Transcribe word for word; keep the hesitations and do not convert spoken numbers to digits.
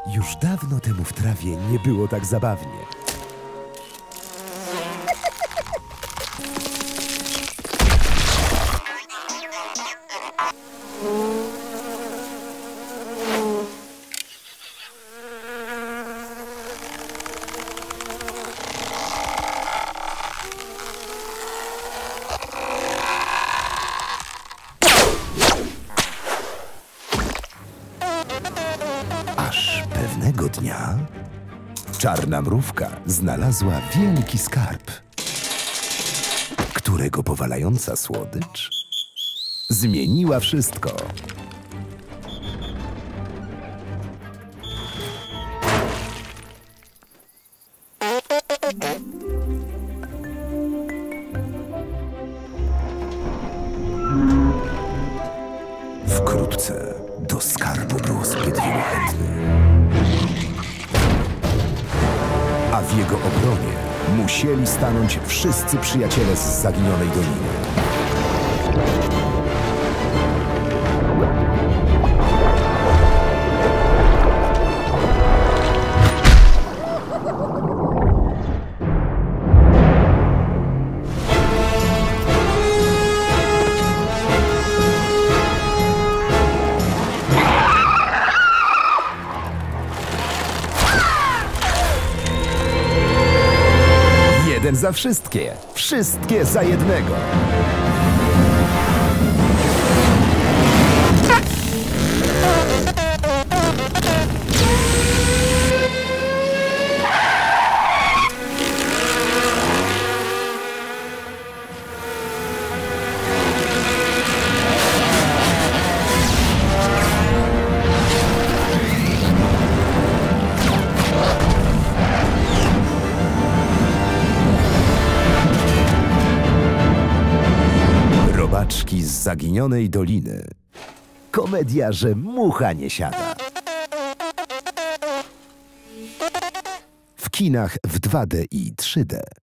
Już dawno temu w trawie nie było tak zabawnie. Aż pewnego dnia czarna mrówka znalazła wielki skarb, którego powalająca słodycz zmieniła wszystko. Wkrótce do skarbu było zbyt wielu chętnych, a w jego obronie musieli stanąć wszyscy przyjaciele z zaginionej doliny. Jeden za wszystkie, wszystkie za jednego. Robaczki z zaginionej doliny. Komedia, że mucha nie siada. W kinach w dwa D i trzy D.